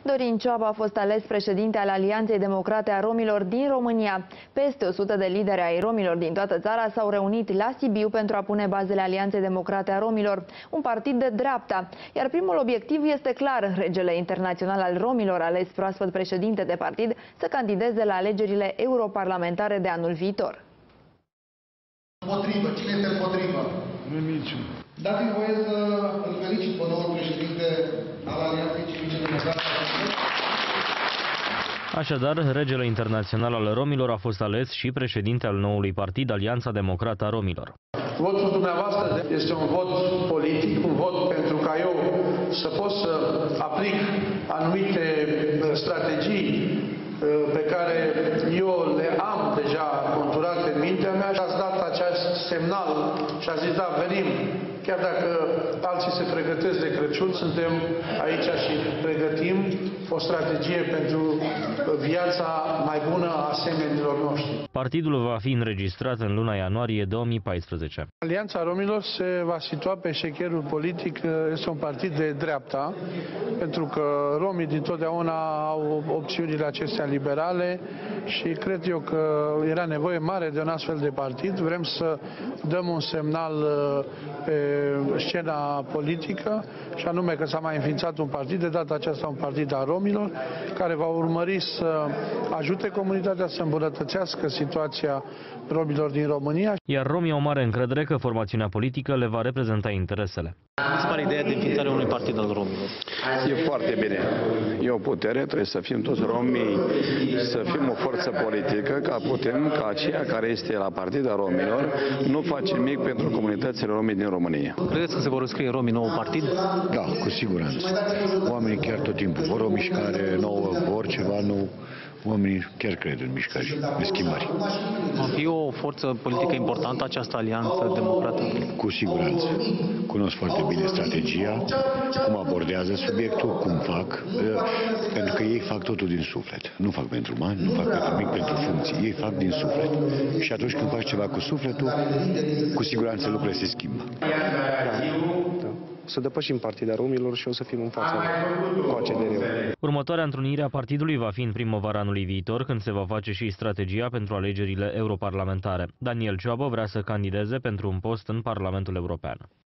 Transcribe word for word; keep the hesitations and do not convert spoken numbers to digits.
Dorin Cioaba a fost ales președinte al Alianței Democrate a Romilor din România. Peste o sută de lideri ai romilor din toată țara s-au reunit la Sibiu pentru a pune bazele Alianței Democrate a Romilor, un partid de dreapta. Iar primul obiectiv este clar: regele internațional al romilor, ales proaspăt președinte de partid, să candideze la alegerile europarlamentare de anul viitor. Împotrivă. Cine este împotrivă? Nu niciun. Dați-mi voie să îl felicit pe noul președinte al Alianței Civice Democrate. Așadar, regele internațional al romilor a fost ales și președinte al noului partid, Alianța Democrată a Romilor. Votul dumneavoastră este un vot politic, un vot pentru ca eu să pot să aplic anumite strategii pe care eu le am deja conturate în mintea mea și ați dat acest semnal și a zis, da, venim. Chiar dacă alții se pregătesc de Crăciun, suntem aici și pregătim o strategie pentru viața mai bună a semenilor noștri. Partidul va fi înregistrat în luna ianuarie două mii paisprezece. Alianța Romilor se va situa pe șecherul politic, este un partid de dreapta, pentru că romii dintotdeauna au opțiunile acestea liberale și cred eu că era nevoie mare de un astfel de partid. Vrem să dăm un semnal pe scena politică și anume că s-a mai înființat un partid, de data aceasta un partid al romilor, care va urmări să ajute comunitatea să îmbunătățească situația romilor din România. Iar romii au mare încredere că formațiunea politică le va reprezenta interesele. Mi se pare ideea de înființarea unui partid al romilor. E foarte bine. E o putere, trebuie să fim toți romii, să fim o forță politică, ca putem, ca aceea care este la Partida Romilor, nu face nimic pentru comunitățile romii din România. Credeți că se vor înscrie romii nou partid? Da, cu siguranță. Oamenii chiar tot timpul vor o mișcare nouă, vor ceva nou. Oamenii chiar cred în mișcări, în schimbări. Va fi o forță politică importantă această alianță democrată? Cu siguranță. Cunosc foarte bine strategia, cum abordează subiectul, cum fac, pentru că ei fac totul din suflet. Nu fac pentru bani, nu fac pentru nimic, pentru funcții. Ei fac din suflet. Și atunci când faci ceva cu sufletul, cu siguranță lucrurile se schimbă. Da. Da. Să depășim Partida Romilor și o să fim în fața cu A C D R-ul. Următoarea întrunire a partidului va fi în primăvara anului viitor, când se va face și strategia pentru alegerile europarlamentare. Daniel Cioaba vrea să candideze pentru un post în Parlamentul European.